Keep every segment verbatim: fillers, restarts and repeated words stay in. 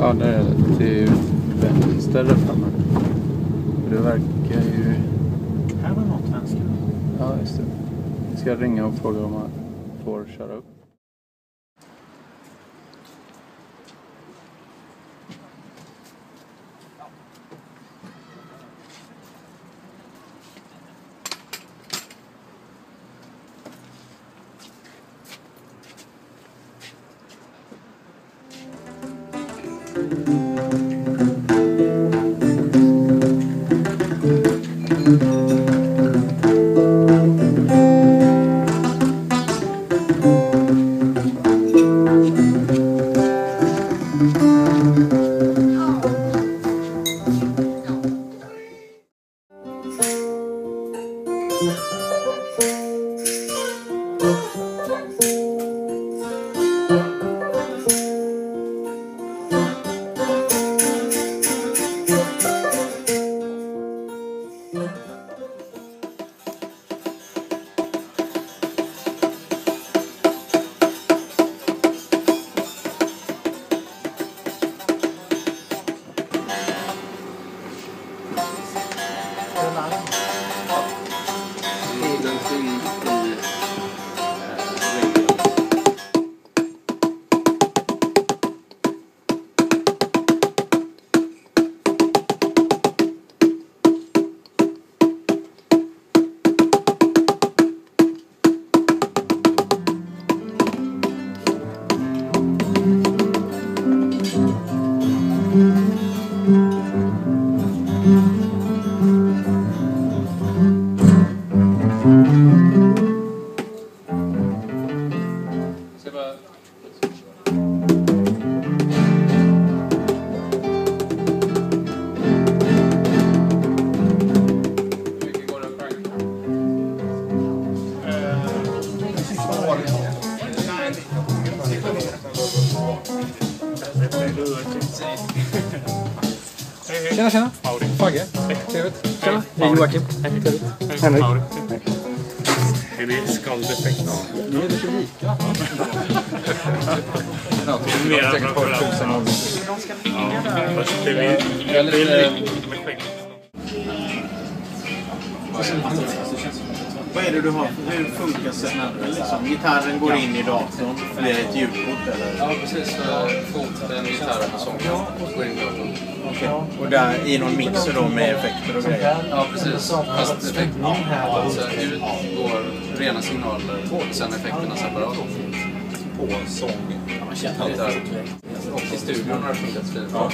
Ja, det är till vänster där framme. Det verkar ju... Här var något vänster. Ja, just det. Vi ska ringa och fråga om man får köra upp. Tjena, tjena. Fagge. Trevligt. Tjena. Hej Joakim. Trevligt. Henrik. Är det skaldeffekt? Ni är lite lika. Ja, det är säkert på tusen år. Ja, fast det är lite... Vad är det du har? Hur funkar det? Liksom, gitarren går in i datorn. Det är ett ljudkort eller? Ja, precis. Foten, gitarren och sånt går in i datorn. Okej. Och där i någon mixer då med effekter och grejer? Ja, precis. Fast effekterna. Alltså, ut går rena signaler och sen effekterna separat. På sång. Ja, man känner lite där. Och i studion har det funkat fint. Ja.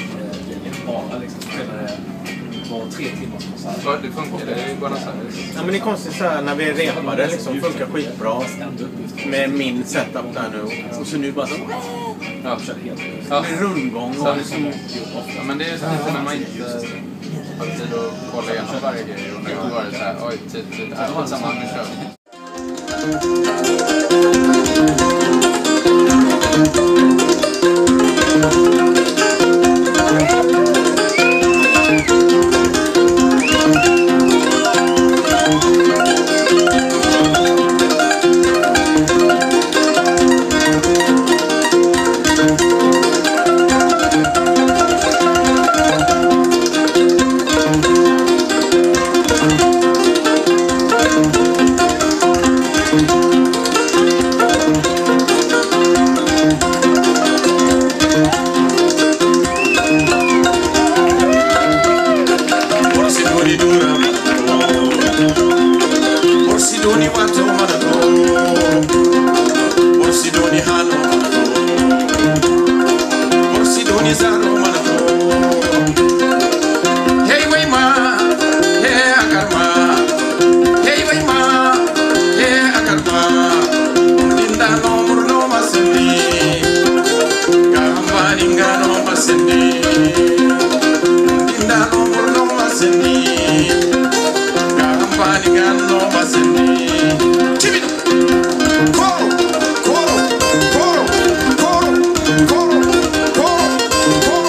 Var tre timmars konsert. Ja, det funkar. Det är ju bara så här. Ja, men det är konstigt så här när vi repade liksom funkar skitbra med min setup där nu. Och så nu bara så... Ja, ja. Med rundgång och liksom... Ja, men det är så lite när man inte har tid att kolla igenom varje grej. Och nu var det så här, oj, tid, tid. Det var samma, nu kör vi. Coro, coro, coro, coro, coro, coro.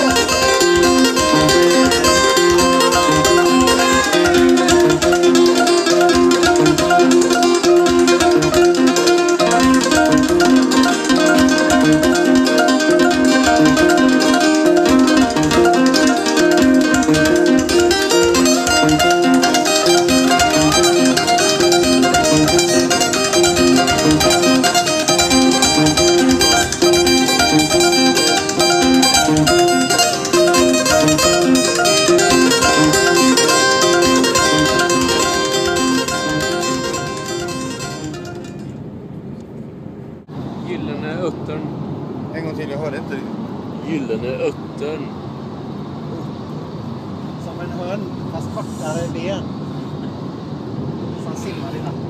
Gyllene Uttern. En gång till, jag hörde inte. Gyllene Uttern. Som en hund, fast kortare ben. Som simmar i natten.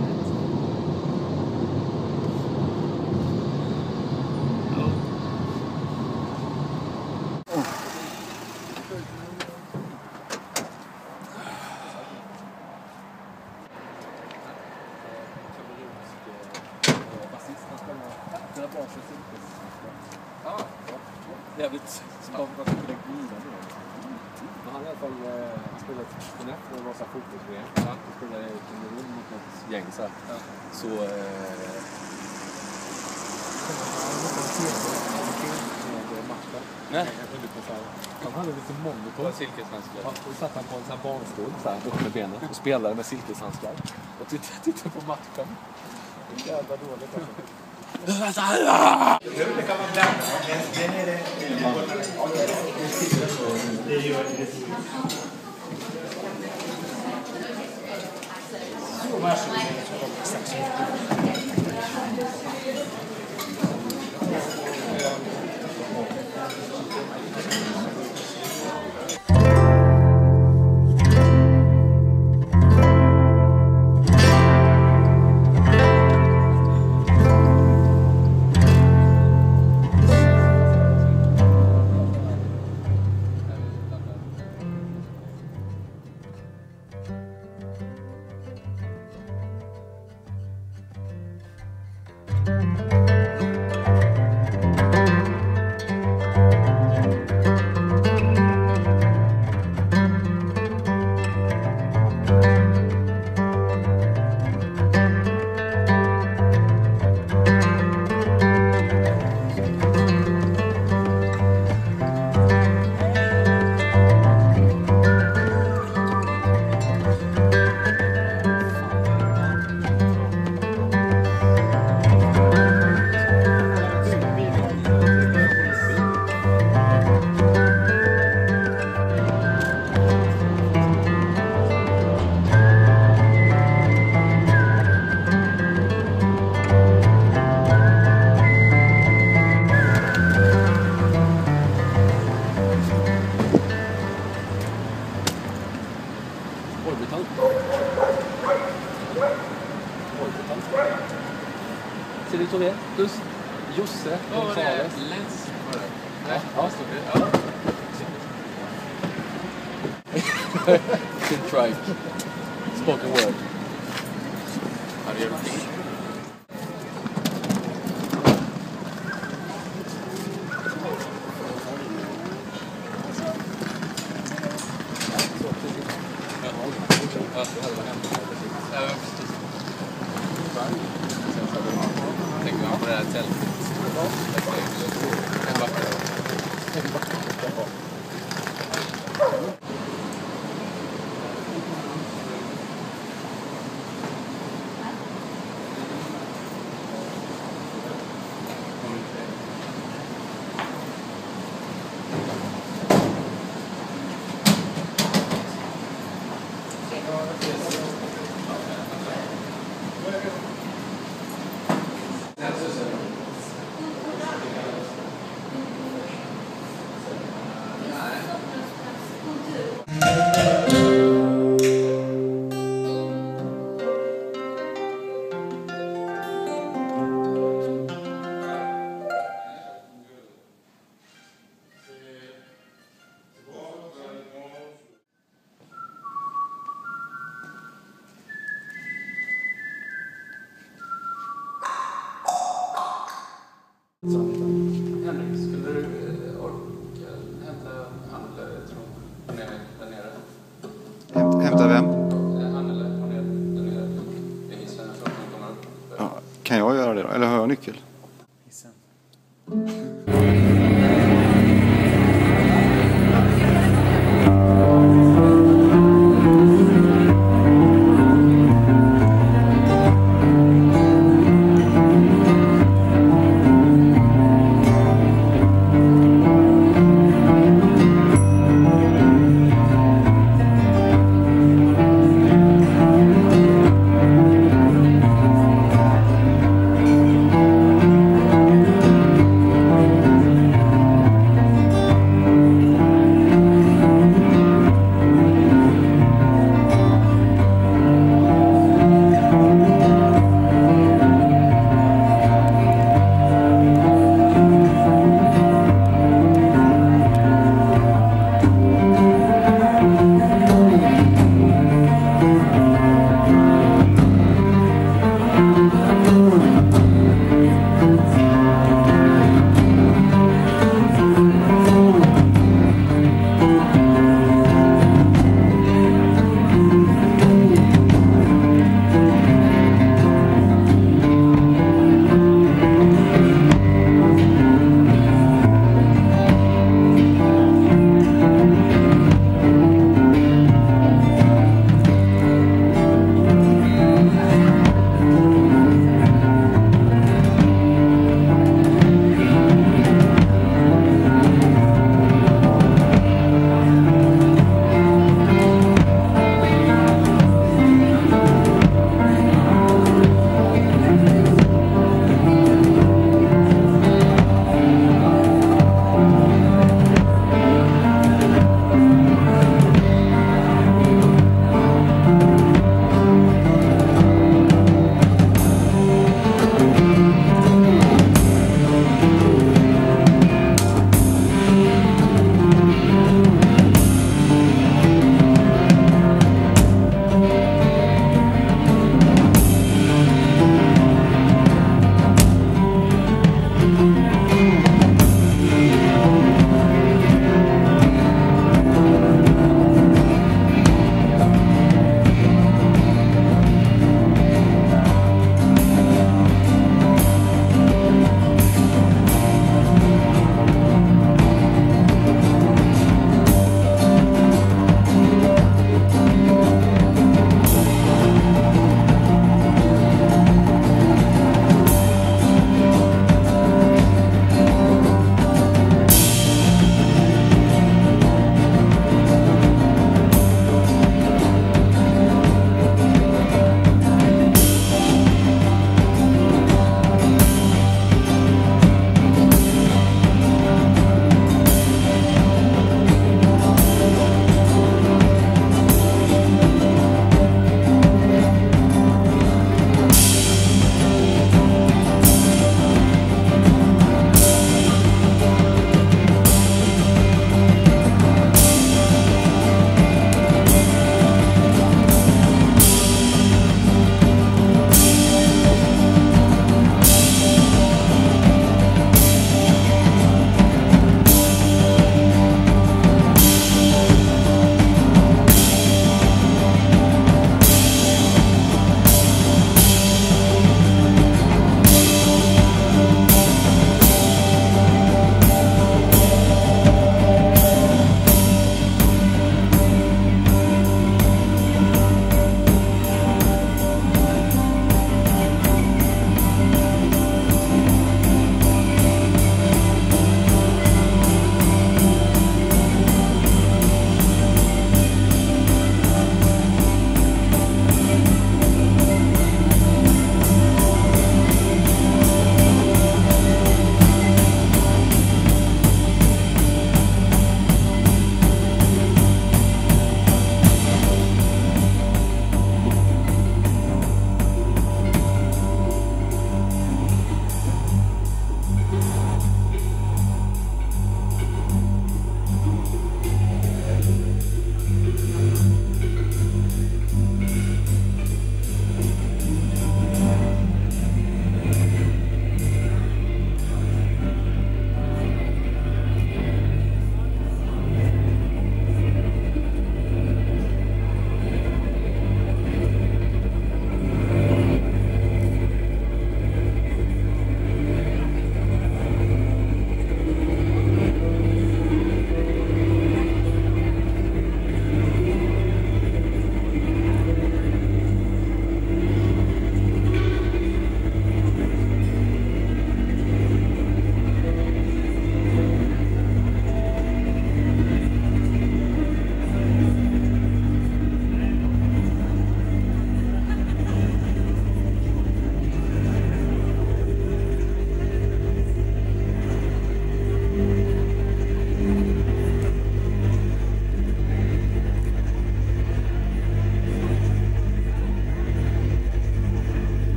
Jävligt spännande att kunna glida med. Men han i alla fall han spelade F när det var så här fotbolls-V M. Han spelade i Kamerun mot något gäng så här. Ja. Så... Eh, Nej. Han hade lite mondo på silkeshandskar. Ja, då satt han på en sån här barnstol så här, upp med benen och spelade med silkeshandskar. Och tittade, tittade på matchen. Det är jävla dåligt alltså. Det kan man blanda. Den är det. Det gör det. Så varsågod. Ser du det? Plus Josse Gonzales. Lens var det. Nej, ja, stod det. Ja. Kid Trike. Spoken word. Ja, det gör det. Ja, det hade varit hemskt. Ja, precis. Tänker man på det här tältet. En backa. En backa. Henrik, skulle du orka hämta han eller tror nere, där nere? Hämta vem? Han eller han är där nere i hissen så att han kommer upp. Ja, kan jag göra det då? Eller har jag nyckel? Hissen.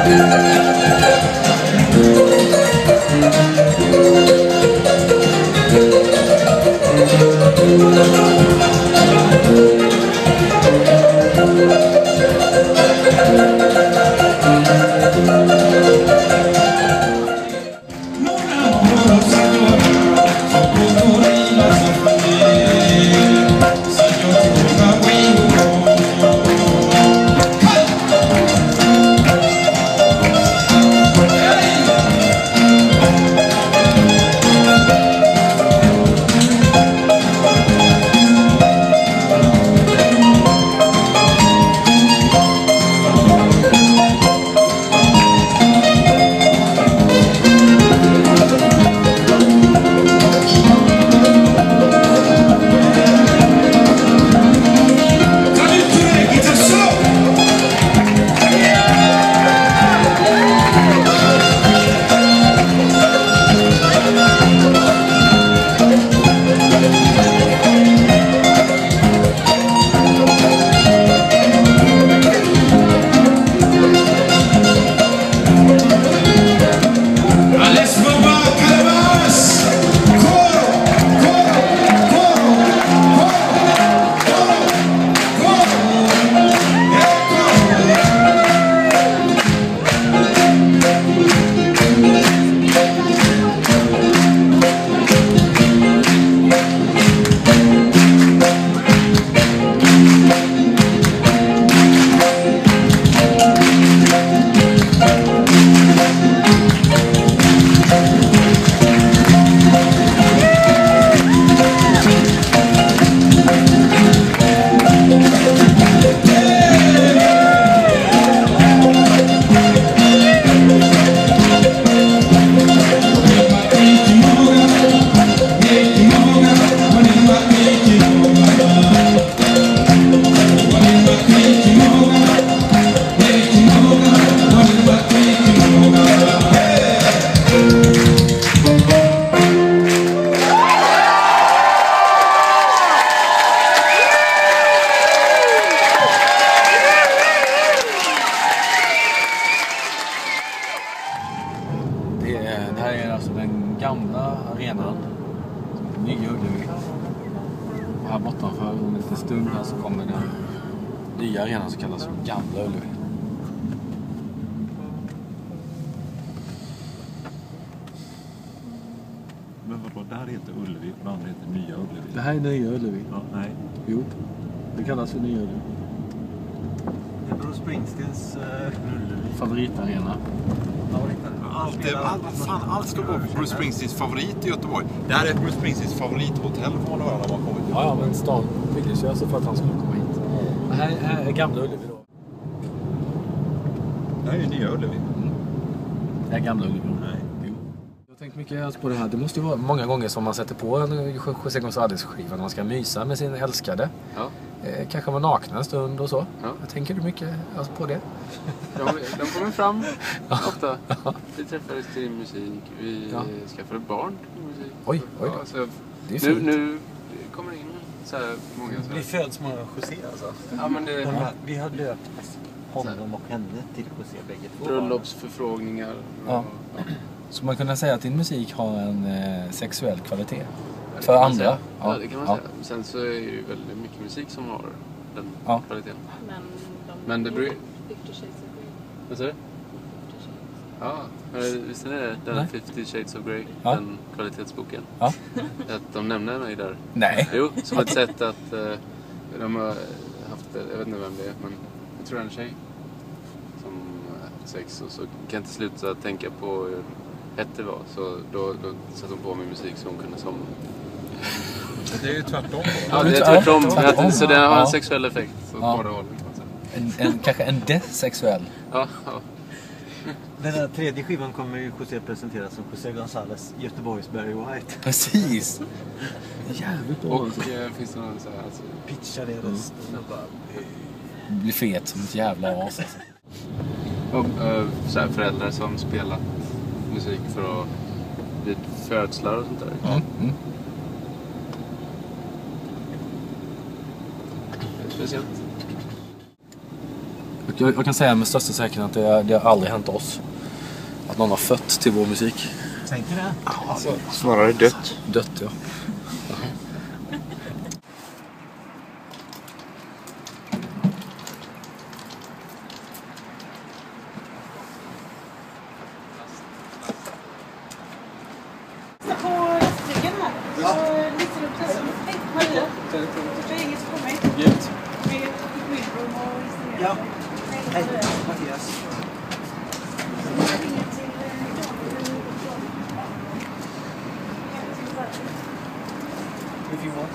Nya Ullevi. Och här bortanför om en liten stund här så kommer den nya arenan som kallas Gamla Ullevi. Men vadå, det här heter Ullevi och det andra heter Nya Ullevi. Det här är Nya Ullevi. Ja, nej. Jo, det kallas för Nya Ullevi. Det är Bruce Springsteens uh, Ullevi. Favoritarena. Allt, är, allt, fan, allt ska gå för Bruce Springsteens favorit i Göteborg. Det här är Bruce Springsteens favorithotell får man höra när man kommer till. Ja, ja, men stan byggdes ju alltså för att han skulle komma hit. Det här, här är Gamla Ullevi då. Det här är Nya Ullevi. Mm. Det är Gamla Ullevi. Nej. Jo. Jag har tänkt mycket på det här. Det måste ju vara många gånger som man sätter på en José González-skiva när man ska mysa med sin älskade. Ja. Eh, kanske vara nakna en stund och så. Ja. Jag tänker du mycket alltså, på det? De, de kommer fram ofta. Vi träffades till musik. Vi Ja. skaffade barn till musik. Oj, oj då. Ja, så Det är fint. nu, nu kommer det in så här många så Vi här. föds många José alltså. Ja, men det De är här, vi har döpt honom och henne till José bägge två. bröllopsförfrågningar. Ja. Ja. Så man kunna säga att din musik har en eh, sexuell kvalitet? Det För kan man andra? säga. Ja, det kan man ja. säga. Sen så är det ju väldigt mycket musik som har den Ja. kvaliteten. Men, de Men det beror ju... Fifty Shades of Grey. Vad säger du? Fifty Shades. Ja, men visst är det den Nej. Fifty Shades of Grey, Ja. den kvalitetsboken. Ja. Att de nämner mig där. Nej. Jo, som ett sätt att uh, de har haft, jag vet inte vem det är, men jag tror det är en tjej som har haft sex och så kan jag inte sluta tänka på hur hett det var. Så då, då satte hon på mig musik så hon kunde somna. Det är ju tvärtom då. Ja, det är Ja, tvärtom. tvärtom. Att, så det har Ja. en sexuell effekt. Så Ja. båda hållen. kan man säga. En, en, kanske en desexuell. Ja, ja. Den här tredje skivan kommer ju José presentera som José González, Göteborgs Barry White. Precis. Jävligt bra. Och eh, finns det någon så här... Alltså, Pitchar det rösten och bara... Blir fet som ett jävla as. Alltså. och, eh, så här föräldrar som spelat musik för att vid födslar och sånt där. Mm. Mm. Det är speciellt. jag, jag kan säga med största säkerhet att det, det har aldrig hänt oss. Att någon har fött till vår musik. Tänker det? Ja, snarare dött. Dött, ja. På ryggen här. Så lyfter upp den som hej, Maria. Det är inget på mig. Gift. Med skyddsrum och installera. Ja. Hej, Mattias. If you want.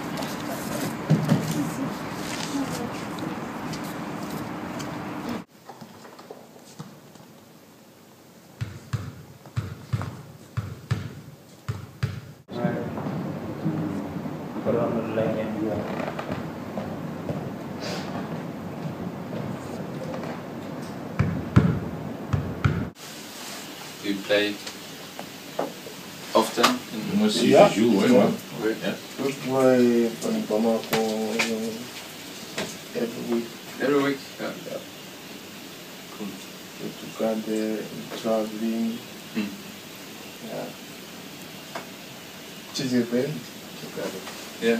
Do you play often? Moi aussi, Yeah. je joue, ouais, ouais. Oui. Yeah. Je play in Bamako every week. Every week? Yeah. Cool. To go there, traveling. Mm. Yeah. Just event. Yeah.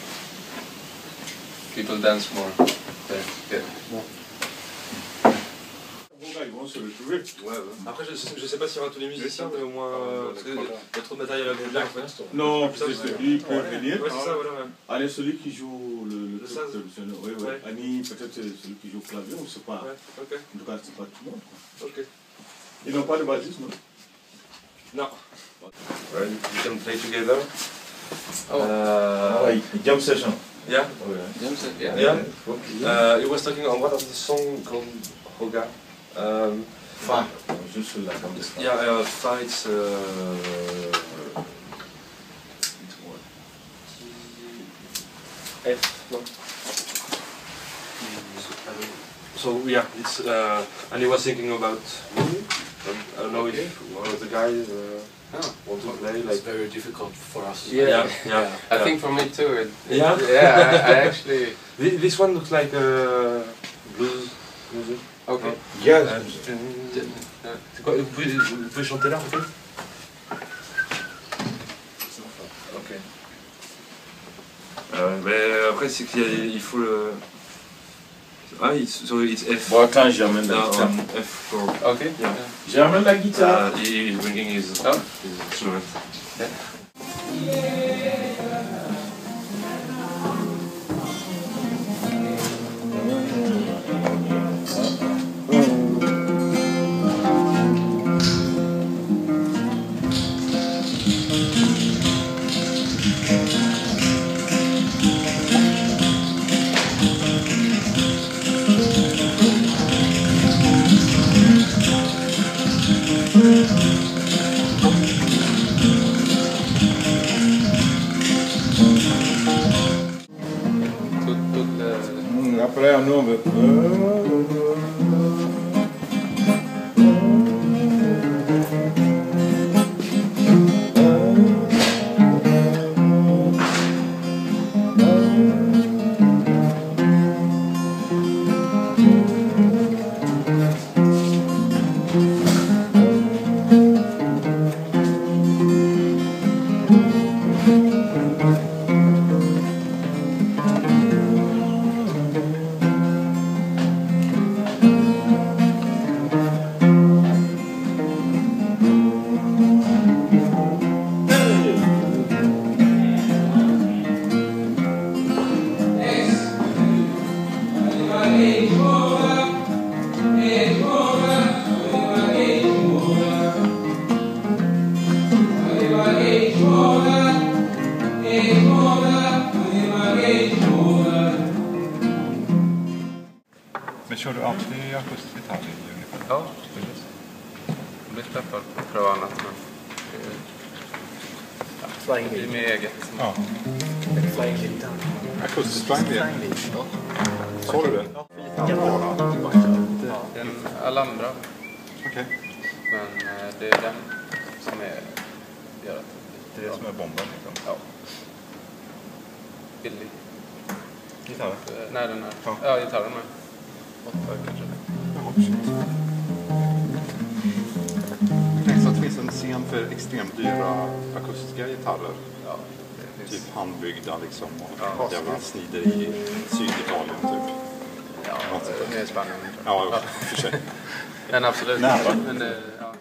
People dance more there. Yeah. Ils vont se retrouver. Ouais, ouais. Après, je, je sais pas s'il y aura tous les musiciens, mais au moins. Euh, parce qu'il y a trop de matériel à bouger en fait. Non, Plus ça, c'est ouais. celui qui peut venir. Ouais, c'est ça, voilà. Ouais. Allez, celui qui joue le, le, Le truc saz. traditionnel. Oui, oui. Ouais. Annie, peut-être c'est celui qui joue au clavier, on ne sait pas. Ouais, ok. En tout cas, c'est pas tout le monde. Quoi. Ok. Ils n'ont pas de bassiste, non? No. Right, we can play together. Oh. Uh, ouais, jam session. Yeah. Jam set, yeah. Yeah. Uh, he was talking on what of the song called Hoga. Um, Enfin, juste là, comme ça. yeah, uh, fights. Uh, F, no? So yeah, it's uh, and he was thinking about me. I don't know if one of the guys uh, Oh. want to play like. It's very difficult for us. Yeah. yeah, yeah. I yeah. think for me too. It, it, Yeah? yeah, I, I actually. Thi- This one looks like uh, blues music. Okay. Yes. Yeah. C'est quoi, vous pouvez, vous pouvez chanter là, en fait? Ok. Euh, mais après, c'est qu'il y a- il faut le. Ah, it's, so it's F. Bon, attends, j'amène la No, guitare. on F chord. Okay. Yeah. J'amène la guitare. Uh, he is bringing his, Oh. his instrument. Tout, tout le... Mm, Après, nous, on veut... Men kör du alltid akustisk gitarr i ungefär? Ja, jag blir peppad på att pröva annat, men Flying det blir lead. mer eget. Ja. Flying lead. Akustisk flying lead. Flying lead. Ja. Såg du den? Den, alla andra, Okej. men eh, det är den som är, gör att Det är det som är bomben liksom. ja. Billig. Gitarren? Eh, Nej, den här. Ja. Ja, gitarren med. Åtta kanske. Tänk så att det finns en scen för extremt dyra akustiska gitarrer. Ja, typ handbyggda liksom. Och ja. jävla snider i Syditalien typ. Ja, det är spännande. Ja, ja, för sig. Men absolut. Nära. Men, ja.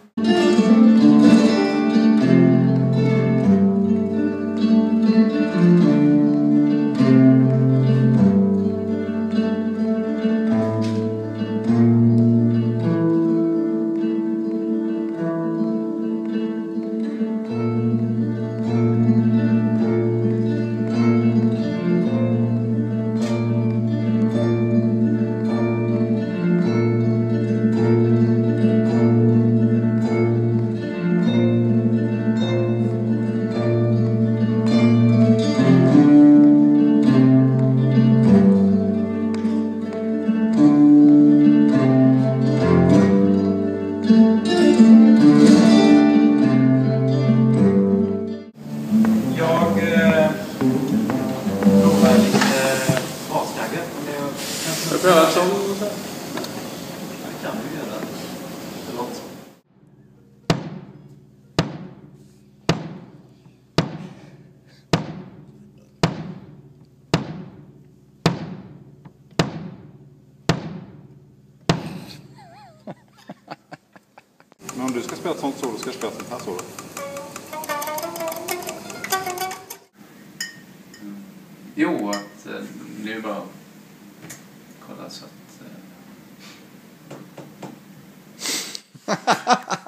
Men om du ska spela ett sånt solo, ska jag spela ett sånt här solo. Mm. Jo, att eh, det är bara att kolla så att... Eh...